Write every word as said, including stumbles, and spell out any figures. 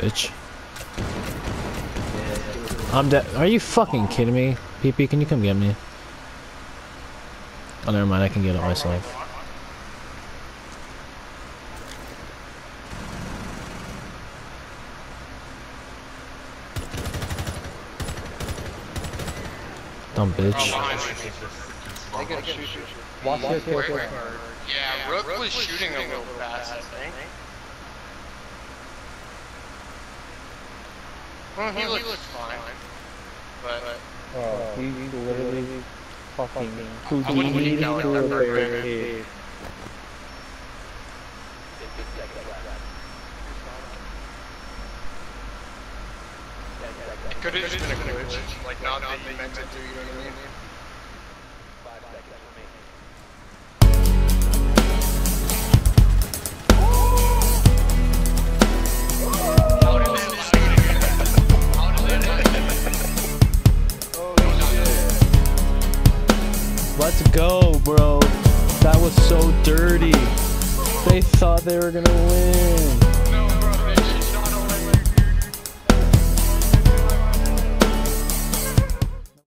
bitch. I'm dead. Are you fucking kidding me? P P, can you come get me? Oh, never mind. I can get it myself. Dumb bitch. Watch your kill. Yeah, Rook was shooting a little fast, I think. Well, he looks fine. But Oh, he literally fucking I wouldn't leave now through that a third barricade. it could have just been a glitch, like not that you meant to do, you know what I mean? Let's go, bro. That was so dirty. They thought they were gonna win.